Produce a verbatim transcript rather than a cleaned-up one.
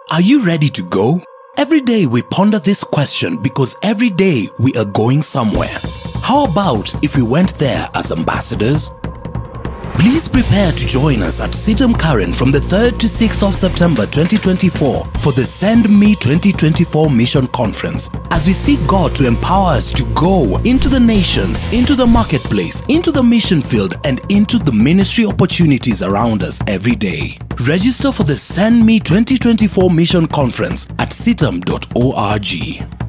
Are you ready to go? Every day we ponder this question because every day we are going somewhere. How about if we went there as ambassadors? Please prepare to join us at CITAM Karen from the third to sixth of September twenty twenty-four for the Send Me twenty twenty-four Mission Conference as we seek God to empower us to go into the nations, into the marketplace, into the mission field and into the ministry opportunities around us every day. Register for the Send Me twenty twenty-four Mission Conference at citam dot org.